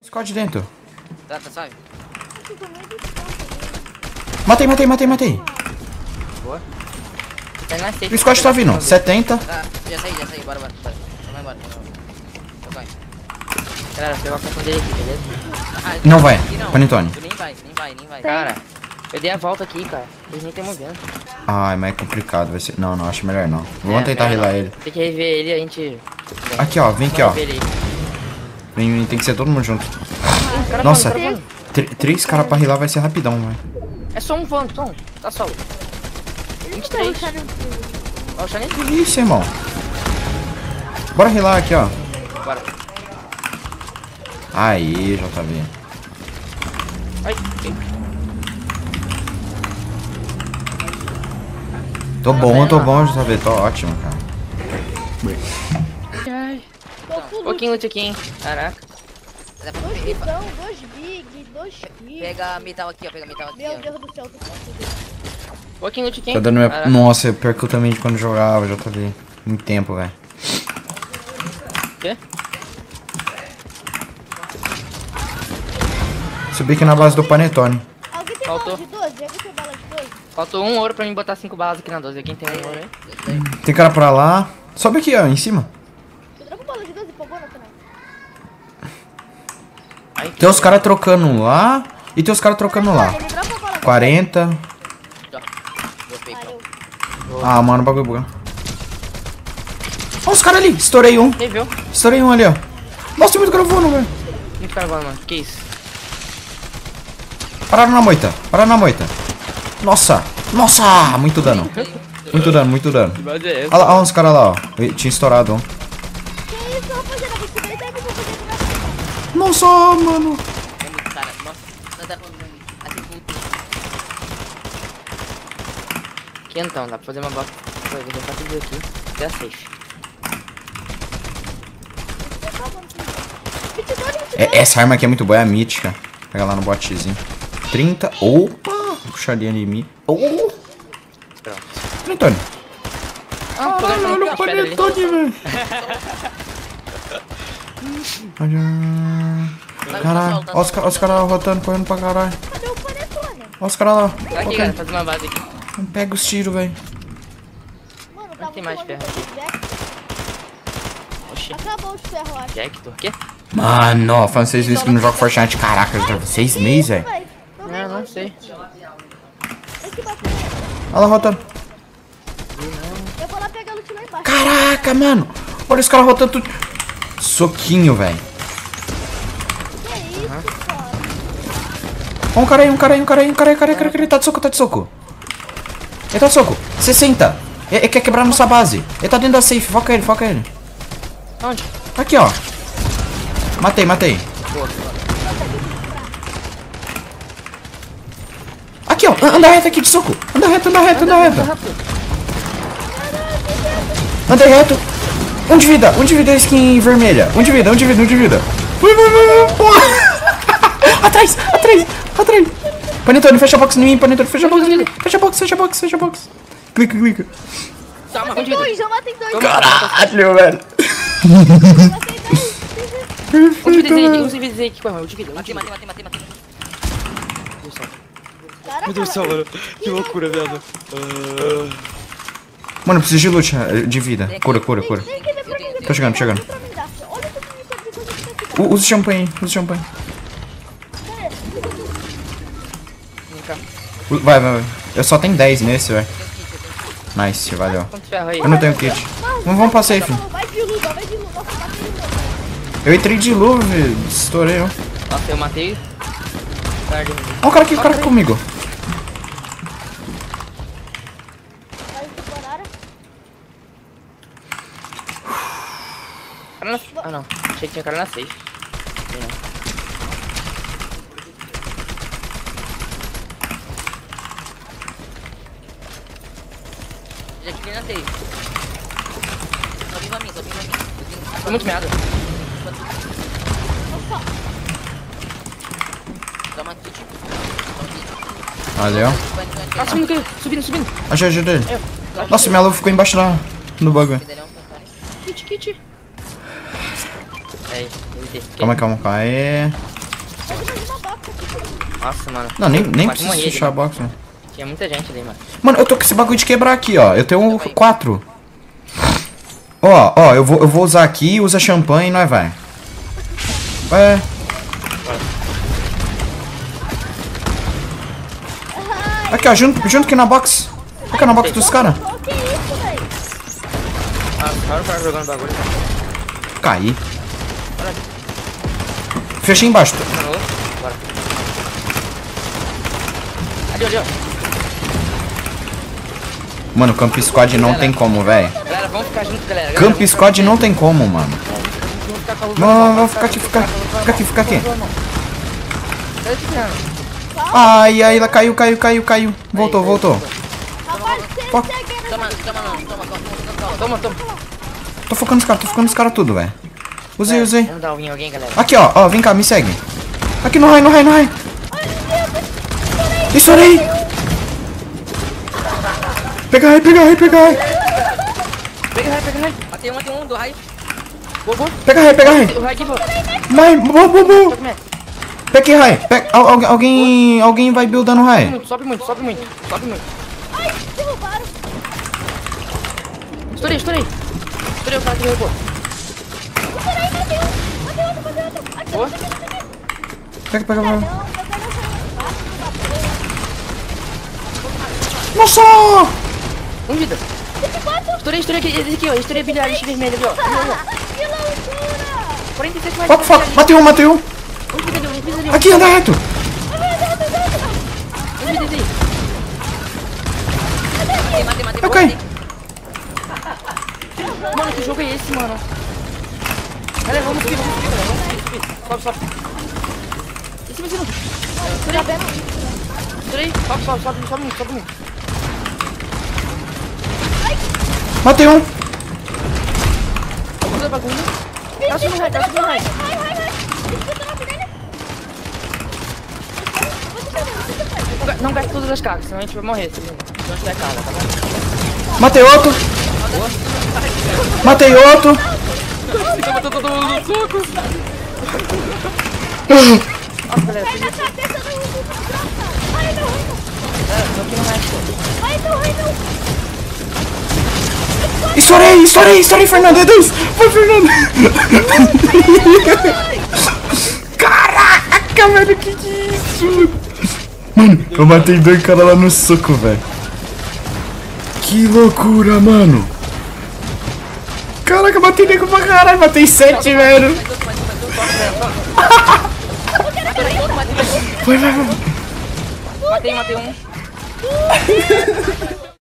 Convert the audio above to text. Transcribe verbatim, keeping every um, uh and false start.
Scott dentro. Tá, tá suave. Matei, matei, matei, matei. Boa. Tá na safe. O Scott tá vindo. setenta. Tá, já saí, já saí. Bora, bora. bora. Vai embora. Vai. Galera, pegou a função dele aqui, beleza? Ah, Não vai. aqui não. Panetone. Tu nem vai, nem vai, nem vai. Cara, eu dei a volta aqui, cara. Eles nem tem movendo. Ai, mas é complicado. Vai ser... Não, não, acho melhor não. Vamos É, tentar melhor relar não. ele. Tem que rever ele e a gente... Aqui, ó. Vem aqui, ó. Vem, Vem, tem que ser todo mundo junto. cara Nossa, voando, cara voando. tr- três caras pra rilar vai ser rapidão, velho. É só um voando, só um. Tá solo. vinte e três. Ó, o Shane. Que isso, irmão? Bora rilar aqui, ó. Bora. Aí, J V. Ai, ai. Tô bom, tô bom, J V. Tô ótimo, cara. Ai. Um pouquinho loot aqui, hein. Caraca. Dá pra Dois pegar. bidão, dois big, dois big. Pega metal aqui, ó. Pega metal aqui, Meu ó. Deus do céu, tô Um pouquinho loot aqui, hein. Tá dando minha... Caraca. Nossa, eu perco também de quando jogava, J V. Muito tempo, velho. Quê? Subi aqui na base do Panetone. Alguém tem Faltou. bala de doze? Alguém tem bala de doze? Faltou um ouro pra mim botar cinco balas aqui na doze. Quem tem um ouro aí? Tem cara pra lá. Sobe aqui, ó, em cima. Você dropa bala de doze e pagou no final? Aí, Tem os caras trocando lá e tem os caras trocando lá. Ele dropa bala de quarenta. Dropei, Valeu. Ah, mano, o bagulho bugou. Ó os caras ali. Estourei um. Quem viu? Estourei um ali, ó. Nossa, tem muito gravando, velho. Muito carvão, mano. Que isso? Pararam na moita. Pararam na moita. Nossa. Nossa. Muito dano. Muito dano, muito dano. Que base é essa? Olha lá, olha uns caras lá, ó. Eu tinha estourado, ó. Que isso, rapaziada? Você daí deve pra fazer graça. Nossa, mano. É muito cara. Nossa. Não dá pra... Assim, muito. Aqui então, dá pra fazer uma box. Vou deixar tudo aqui. Até a safe. vinte e dois, vinte e dois. É, essa arma aqui é muito boa, é a mítica. Pega lá no botezinho. trinta. Opa. Puxadinha de mim. Oh. Pronto. Panetone. Ah, Caralho, olha o Panetone, velho. Olha. Caralho. Olha os ca- os caras rotando, correndo pra caralho. Cadê o panetone? Olha os caras lá. Tá aqui, Ok. cara. Fazer uma base aqui. Pega os tiros, velho. Mano, tava tem mais tomando ferro. Jack. Oxi. Acabou os ferros, acho. Jack, por quê? Mano, ó, falando seis meses que eu não jogo Fortnite. Caraca, já tava seis meses, velho. Véi, tô Não, vendo. não sei. Tem que bater. Olha lá rotando. Eu vou lá pegar o loot lá embaixo. Caraca, mano. Olha os caras rotando tudo. Soquinho, velho. Que isso, cara? Ó, um cara aí, um cara aí, um cara aí, um cara aí, um cara aí, um cara aí, ele tá de soco, tá de soco. Ele tá de soco. sessenta. Ele, ele quer quebrar nossa base. Ele tá dentro da safe. Foca ele, foca ele. Onde? Aqui, ó. Matei, matei. Aqui, ó. Anda reto aqui de soco. Anda reto, anda reto, anda reto. Anda reto. Um de vida, um de vida, skin vermelha. Um de vida, um de vida, um de vida. Vai, vai, vai, vai. Porra. Atrás, atrás, atrás. Panetone, fecha a box em mim, Panetone, fecha a box em mim. Fecha a box, fecha a box, fecha a box. Clica, clica. Toma, Tem onde vida? dois, eu matei dois. Caralho, velho. Matei dois. Um de vida aí, um de vida aí aqui, mano. Um de vida. Matei, matei, matei, matei, matei. Caraca, Meu Deus do céu, mano. Que loucura, viado. Ah, Mano, eu preciso de loot, de vida. Cura, cura, cura. Vem aqui, vem pra mim, vem Tô pra chegando, mim, chegando. vem pra mim, Darcy. Olha o que eu tenho de coisa que tá aqui. U- Usa champanhe, usa champanhe. Vem cá. U- Vai, vai, vai. Eu só tenho dez nesse, velho. Nice, valeu. Quanto ferro aí? Eu não tenho kit. Vamos, vamos pra safe. Vai de luva, vai de luva. Nossa, matei de luva. Eu entrei de luve, estourei, ó. Nossa, eu matei. Tarde. Ó o cara aqui, o cara aqui comigo. Vai temporária. Cara na... Ah, não. Achei que tinha cara na safe. Tem não. Já tirei na safe. Só vindo a mim, só vindo a mim. Tô muito meado. Dá uma kit. Valeu. Ah, subindo, caiu. Subindo, subindo. Achei, ajudei. Eu. Nossa, minha luva ficou embaixo da, do bagulho. Kit, kit. Aí, Calma, calma, calma. Aí. Nossa, mano. Não, nem, nem Quase preciso morri ali, fechar a mano. box, né? Tinha muita gente ali, mano. Mano, eu tô com esse bagulho de quebrar aqui, ó. Eu tenho um quatro. Ó, ó, eu vou, eu vou usar aqui, usa champanhe e nós vai. Vai. Aqui, ó, junto, junto aqui na box. Aqui na box dos caras. Qual que é isso, velho? Ah, olha o cara jogando bagulho. Caí. Fechei embaixo. Alô? Bora. Ali, ali, ó. Mano, Camp Squad não tem como, velho. Galera, vamos ficar juntos, galera. Galera, Camp vamos Squad ficar não tem como, mano. juntos, vamos ficar com a luz Não, na mão, não, vamos fica aqui, com a fica- luz na mão, fica aqui, fica aqui. com a luz na mão. Cadê esse piano? Ai, ai, ela caiu, caiu, caiu, caiu. Voltou, voltou. Rapaz, você Ó. você quer Toma, toma, não, toma, toma, toma, toma, toma. Tô focando nos caras, tô focando nos caras tudo, velho. Usei, usei. Vamos dar um em alguém, galera. Aqui, ó, ó, vem cá, me segue. Aqui no raio, no raio, no raio. Estourei. Pega raio, pega raio, pega raio. Pega o raio, pega o raio. Matei um, matei um do raio. Boa, boa. Pega raio, pega raio. O raio aqui, pô. Vai, boa, boa, boa. Sobe, Mac. Pega raio. Pega, al- al- alguém, alguém vai buildando Sobe raio. muito, sobe muito, sobe muito, sobe muito. Ai, derrubaram. Estourei, estourei. Estourei o cara que derrubou. Peraí, matei um. Matei outro, matei outro. Aqui, Boa. aqui, aqui, aqui. Pega, pega, pega. Não, eu quero essa. Nossa! Um vida. Estourei, estourei aqui, esse aqui, ó. Estourei bilhar, lixo vermelho ali, ó. Ali, ó, ó. Que loucura. quarenta e seis mais. Foco, foco. Matei um, matei um. Um vida ali, um vida ali. Aqui, anda reto. Um vida ali. Matei, matei, matei. Eu boa, caí. matei. Mano, que jogo é esse, mano? Galera, vamos subir, vamos subir, galera. Vamos subir, subir. Sobe, sobe. Em cima, em cima. Estourei. Estourei. Sobe, sobe, sobe, sobe muito, sobe muito. Matei um. Usa bagulho. Tá subindo raio, tá subindo raio. Vai, vai, vai. Escuta o nome dele. Não ga- Não gaste todas as cargas, senão a gente vai morrer. Se não tiver carga, tá bom? Matei outro. Matei outro. Toma todo mundo no soco. Nossa, galera, Vai na cabeça do do- do- Ai, não, ai, não. galera, tô aqui no raio. Ai, não, ai, não. Estourei, estourei, estourei, Fernando. É dois. Foi, Fernando. Caraca, velho, que que é isso? Mano, eu matei dois caras lá no soco, velho. Que loucura, mano. Caraca, matei nego pra caralho. Matei sete, velho. Vai, vai, vai. Matei, matei um.